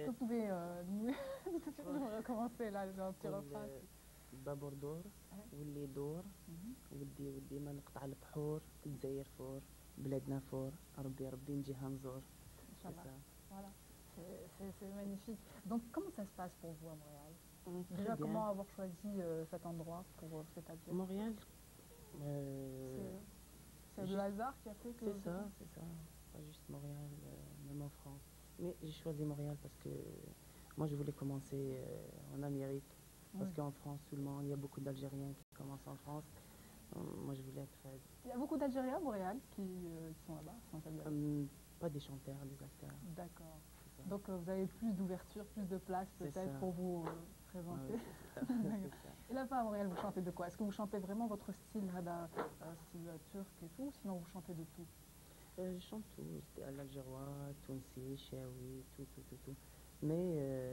que vous pouvez nous recommencer là, dans un petit refrain? بابور دور واللي دور ودي ما نقطع البحور الجزائر فور بلادنا فور ربي نجيها نزور. Inch'Allah. Voilà, c'est magnifique. Donc comment ça se passe pour vous à Montréal? Déjà, bien. comment avoir choisi cet endroit pour s'établir? Montréal, c'est le hasard qui a fait que... C'est ça, pas juste Montréal, même en France. Mais j'ai choisi Montréal parce que moi je voulais commencer en Amérique. Parce qu'en France, seulement, il y a beaucoup d'Algériens qui commencent en France. Moi, je voulais être... Il y a beaucoup d'Algériens à Montréal qui sont là-bas, pas des chanteurs, des acteurs. D'accord. Donc, vous avez plus d'ouverture, plus de place peut-être pour vous présenter. Ouais, et là-bas à Montréal, vous chantez de quoi? Est-ce que vous chantez vraiment votre style, style turc et tout, ou sinon vous chantez de tout? Je chante tout, à l'algérois, Tounsi, Chaoui, tout. Mais...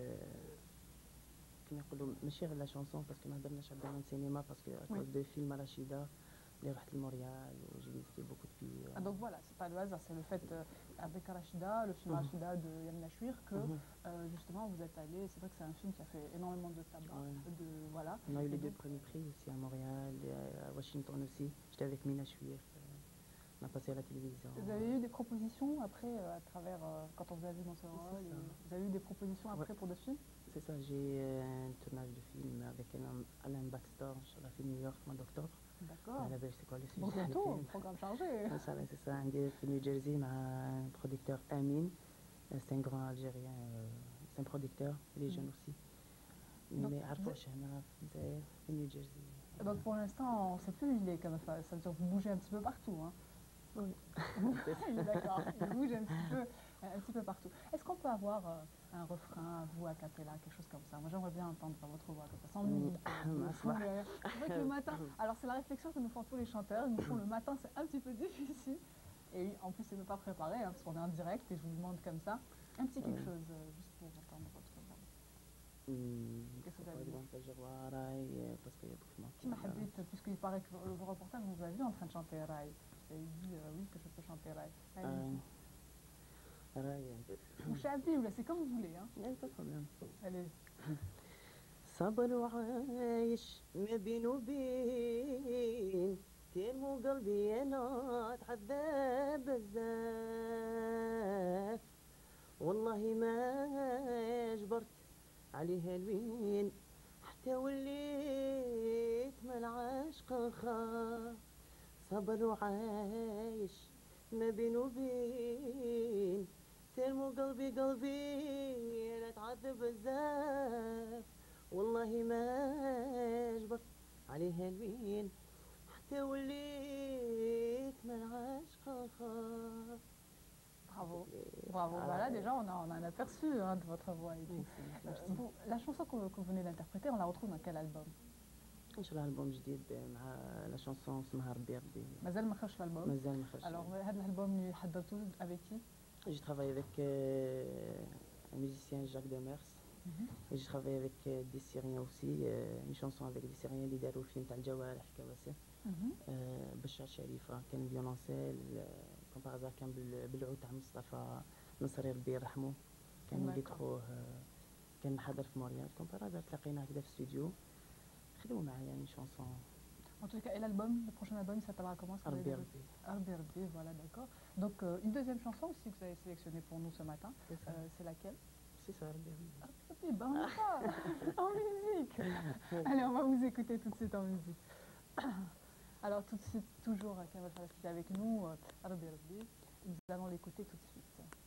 ماشي غير لا شونسون باسكو ما هضرناش على الدومين سينما باسكو à cause de film Rachida اللي رحت لموريال وجي فيزيتي beaucoup de pays. Donc voilà, c'est pas le hasard, c'est le fait avec Rachida, le film Rachida de Yamina Chouir que justement vous êtes allé. C'est vrai que c'est un film qui a fait énormément de tabac. Voilà. On a eu les deux premiers prix aussi à Montréal et à Washington aussi. J'étais avec Mina Chouir. On a passé à la télévision. Vous avez eu des propositions après à travers quand on vous a vu dans ce rôle? Vous avez eu des propositions après pour d'autres films? C'est ça, j'ai un tournage de film avec Alain Baxter sur la film New York, mois d'octobre. D'accord. C'est quoi le sujet? Bon, bientôt, programme chargé. C'est ça, un direct New Jersey, un producteur Amin. C'est un grand Algérien, c'est un producteur, il est jeune aussi. Mais à prochaine, c'est New Jersey. Donc pour l'instant, on ne sait plus où il est, comme ça veut dire que vous bougez un petit peu partout. Hein. Oui. D'accord, il bouge un petit peu partout. Est-ce qu'on peut avoir un refrain, vous, a cappella, quelque chose comme ça? Moi, j'aimerais bien entendre votre voix comme ça, sans musique. C'est vrai que le matin, alors c'est la réflexion que nous font tous les chanteurs, ils nous font le matin, c'est un petit peu difficile. Et en plus, c'est même pas préparé, hein, parce qu'on est en direct et je vous demande comme ça, un petit quelque chose, juste pour entendre votre voix. Qu'est-ce que vous avez dit? Parce qu'il y a beaucoup de monde. Qui m'a habité, puisqu'il paraît que le reportage, on vous a vu en train de chanter Rai. J'ai dit oui, que je peux chanter Rai. Ou Chabi, c'est comme vous voulez. Hein. Pas de problème. Allez. صبر وعايش ما بين وبين تنمو قلبي انا اتعذب بزاف والله ما جبرت عليها الوين حتى وليت ما العاشق خاف صبر وعايش ما بين وبين ترمو قلبي انا اتعذب بزاف والله ما جبرت عليها الوين حتى وليت ما العاشق خاف. Bravo, bravo. Voilà, déjà, on a un aperçu hein, de votre voix. La chanson que vous venez d'interpréter, on la retrouve dans quel album? ان شاء الله البوم جديد مع لا شانسون اسمها ربي مازال ما خرجش الالبوم؟ مازال ما خرجش. Alors هذا الالبوم اللي حضرتوه avec qui? J'ai travaillé avec un musicien Jacques Demers. Et j'ai travaillé avec des Syriens aussi, une chanson avec des Syriens اللي داروا الفيلم تاع الجوارح كواسه. بشار شريفه كان فيولونسيل كون باغ كان بالعود تاع مصطفى نصري ربي يرحمه كان وليد خوه كان حاضر في موريال كون باغ تلاقينا هكذا في الاستوديو خدموا معايا une chanson. En tout cas, et l'album, le prochain album, il s'appellera comment? Arbi, voilà, d'accord. Donc, une deuxième chanson aussi que vous avez sélectionnée pour nous ce matin, c'est laquelle? C'est ça, Arbi. Ben on va en musique. Allez, on va vous écouter tout de suite en musique. Alors, tout de suite, toujours Kamal Falaski avec nous, Arbi, nous allons l'écouter tout de suite.